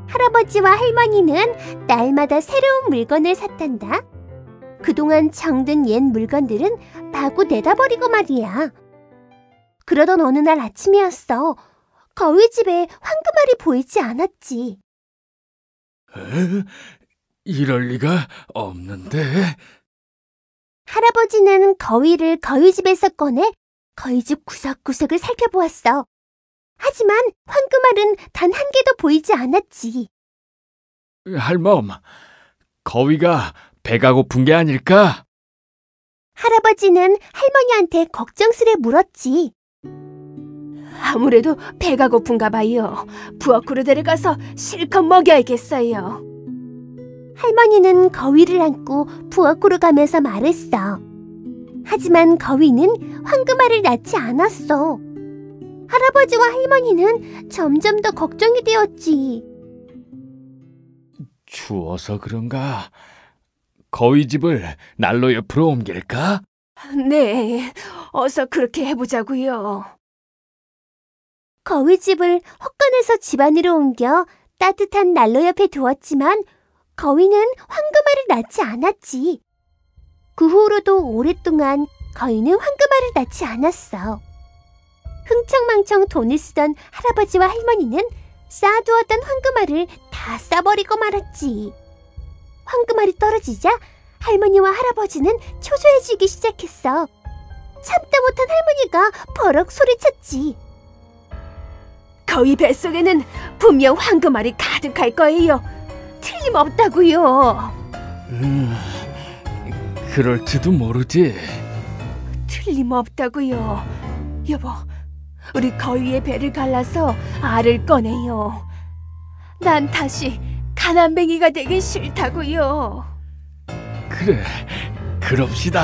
할아버지와 할머니는 날마다 새로운 물건을 샀단다. 그동안 정든 옛 물건들은 마구 내다버리고 말이야. 그러던 어느 날 아침이었어. 거위 집에 황금알이 보이지 않았지. 이럴 리가 없는데. 할아버지는 거위를 거위 집에서 꺼내 거위 집 구석구석을 살펴보았어. 하지만 황금알은 단 한 개도 보이지 않았지. 할멈, 거위가 배가 고픈 게 아닐까? 할아버지는 할머니한테 걱정스레 물었지. 아무래도 배가 고픈가 봐요. 부엌으로 데려가서 실컷 먹여야겠어요. 할머니는 거위를 안고 부엌으로 가면서 말했어. 하지만 거위는 황금알을 낳지 않았어. 할아버지와 할머니는 점점 더 걱정이 되었지. 추워서 그런가? 거위 집을 난로 옆으로 옮길까? 네, 어서 그렇게 해보자고요. 거위 집을 헛간에서 집 안으로 옮겨 따뜻한 난로 옆에 두었지만 거위는 황금알을 낳지 않았지. 그 후로도 오랫동안 거위는 황금알을 낳지 않았어. 흥청망청 돈을 쓰던 할아버지와 할머니는 쌓아두었던 황금알을 다 싸버리고 말았지. 황금알이 떨어지자 할머니와 할아버지는 초조해지기 시작했어. 참다 못한 할머니가 버럭 소리쳤지. 거위 뱃속에는 분명 황금알이 가득할 거예요. 틀림없다고요. 그럴지도 모르지. 틀림없다고요. 여보, 우리 거위의 배를 갈라서 알을 꺼내요. 난 다시 가난뱅이가 되긴 싫다고요. 그래, 그럽시다.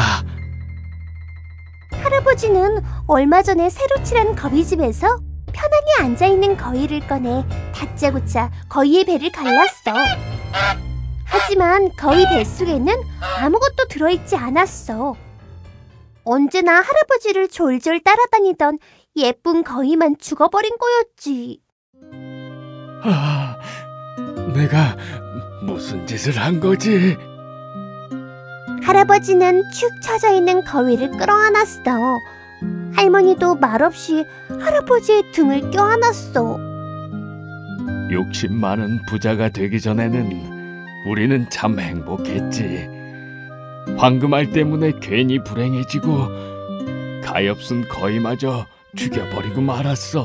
할아버지는 얼마 전에 새로 칠한 거위집에서 편하게 앉아있는 거위를 꺼내 다짜고짜 거위의 배를 갈랐어. 하지만 거위 뱃속에는 아무것도 들어있지 않았어. 언제나 할아버지를 졸졸 따라다니던 예쁜 거위만 죽어버린 거였지. 내가 무슨 짓을 한 거지? 할아버지는 축 처져 있는 거위를 끌어안았어. 할머니도 말없이 할아버지의 등을 껴안았어. 욕심 많은 부자가 되기 전에는 우리는 참 행복했지. 황금알 때문에 괜히 불행해지고 가엾은 거위마저 죽여버리고 말았어.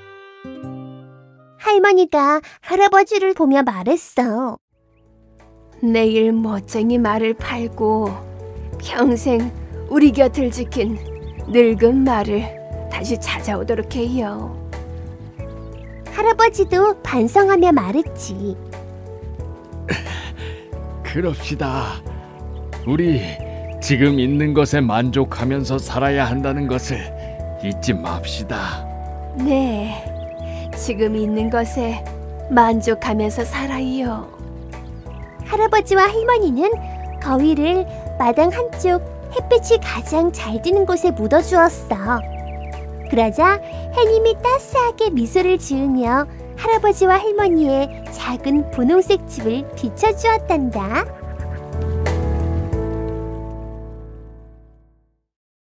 할머니가 할아버지를 보며 말했어. 내일 멋쟁이 말을 팔고 평생 우리 곁을 지킨 늙은 말을 다시 찾아오도록 해요. 할아버지도 반성하며 말했지. 그럽시다. 우리 지금 있는 것에 만족하면서 살아야 한다는 것을 잊지 맙시다. 네, 지금 있는 것에 만족하면서 살아요. 할아버지와 할머니는 거위를 마당 한쪽 햇빛이 가장 잘 드는 곳에 묻어주었어. 그러자 해님이 따스하게 미소를 지으며 할아버지와 할머니의 작은 분홍색 집을 비춰주었단다.